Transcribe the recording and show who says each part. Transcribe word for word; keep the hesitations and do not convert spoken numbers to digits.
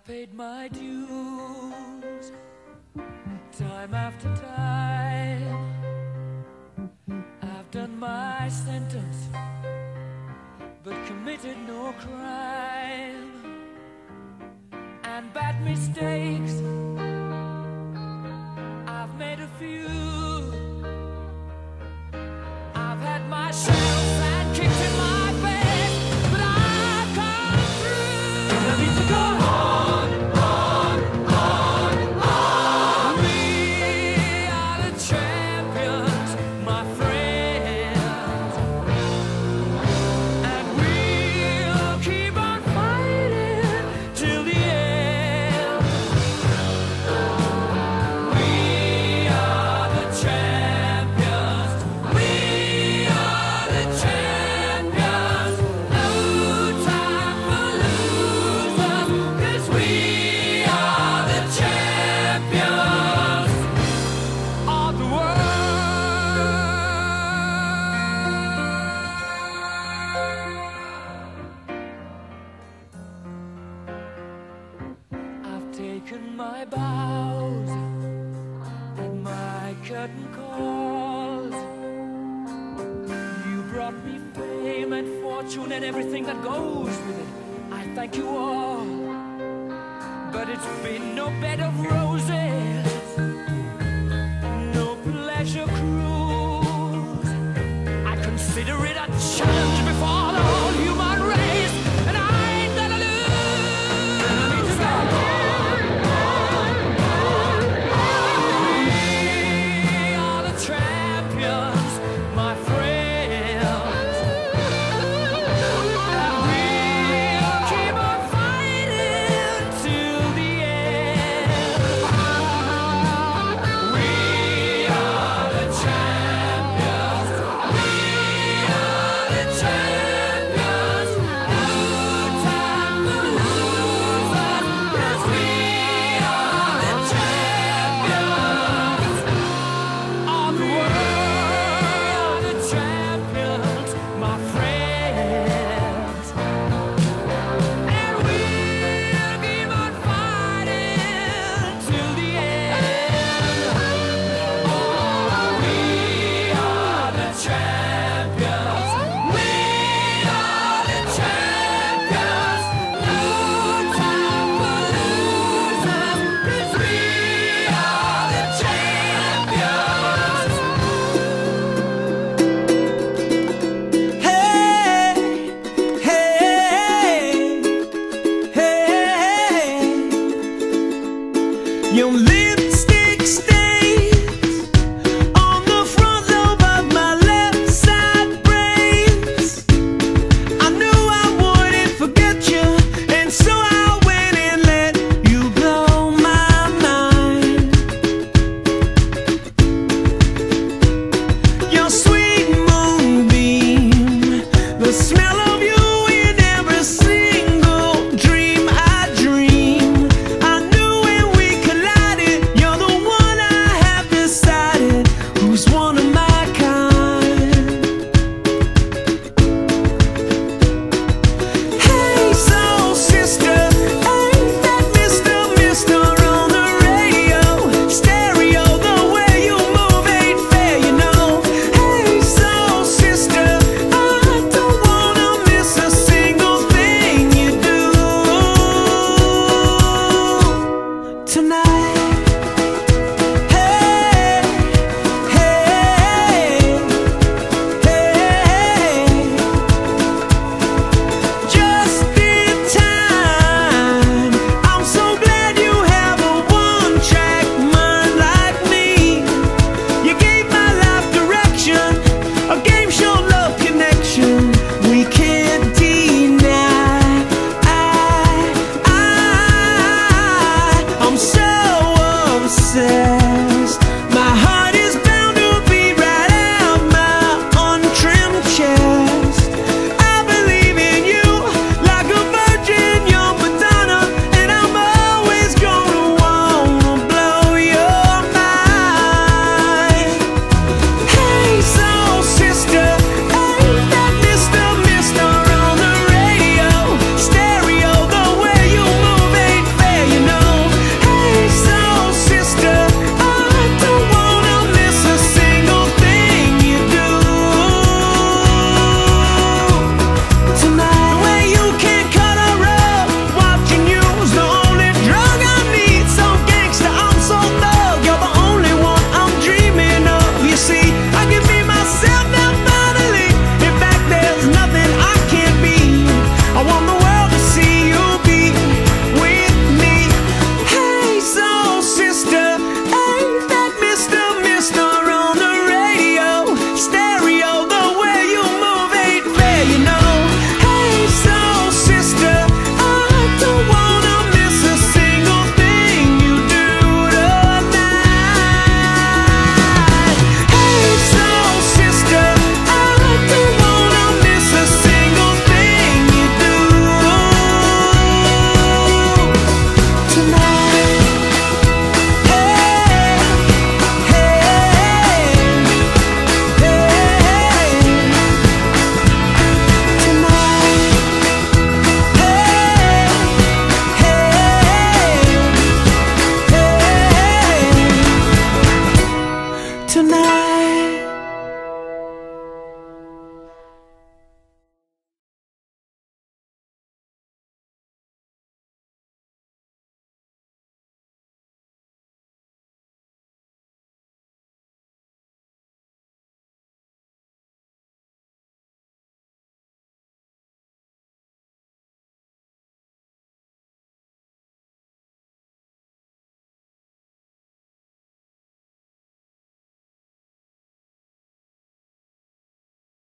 Speaker 1: I've paid my dues time after time. I've done my sentence but committed no crime. And bad mistakes, I've made a few. I've had my shells and kicked in my face, but I've come through. And I need to go on, on, on, on. We are the champions, my friends, and we'll keep on fighting till the end. We are the champions. We are the champions. No time for losers, 'cause we are the champions of the world. I've taken my bows and my curtain calls. You brought me fame and fortune and everything that goes with it. I thank you all, but it's been no bed of roses, no pleasure cruise. I consider it a challenge before the whole human race, and I ain't gonna lose. I need to go on, on, on, on. We are the champions, my friends, and we'll keep on fighting till the end. We are the champions. We are the champions. No time for losers, 'cause we are the champions of the world. The champions, my friends, and we'll keep on fighting till the end. Oh, we are the champions. We are the champions. No time for losers, 'cause we are the champions.
Speaker 2: Hey, hey, hey, you live